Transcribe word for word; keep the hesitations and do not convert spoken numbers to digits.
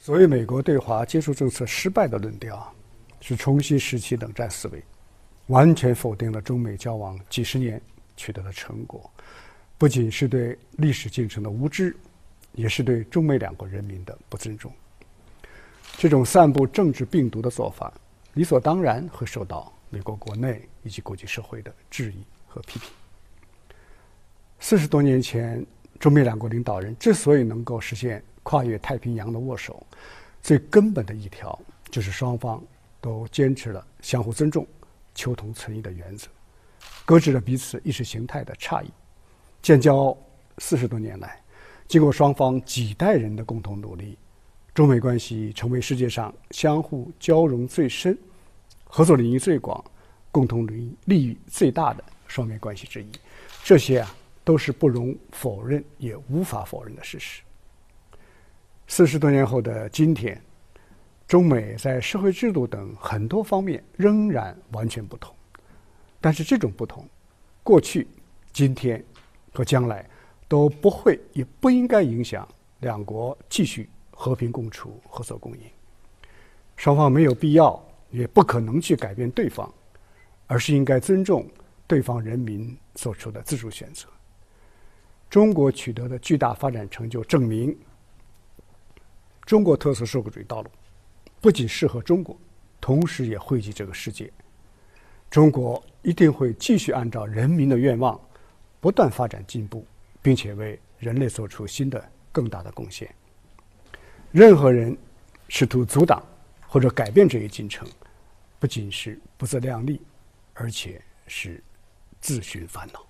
所谓美国对华接触政策失败的论调，是重新拾起冷战思维，完全否定了中美交往几十年取得的成果，不仅是对历史进程的无知，也是对中美两国人民的不尊重。这种散布政治病毒的做法，理所当然会受到美国国内以及国际社会的质疑和批评。四十多年前，中美两国领导人之所以能够实现跨越太平洋的握手，最根本的一条就是双方都坚持了相互尊重、求同存异的原则，搁置了彼此意识形态的差异。建交四十多年来，经过双方几代人的共同努力，中美关系成为世界上相互交融最深、合作领域最广、共同利益最大的双边关系之一。这些啊，都是不容否认也无法否认的事实。四十多年后的今天，中美在社会制度等很多方面仍然完全不同，但是这种不同，过去、今天和将来都不会也不应该影响两国继续和平共处、合作共赢。双方没有必要也不可能去改变对方，而是应该尊重对方人民做出的自主选择。中国取得的巨大发展成就证明，中国特色社会主义道路不仅适合中国，同时也惠及这个世界。中国一定会继续按照人民的愿望，不断发展进步，并且为人类做出新的更大的贡献。任何人试图阻挡或者改变这一进程，不仅是不自量力，而且是自寻烦恼。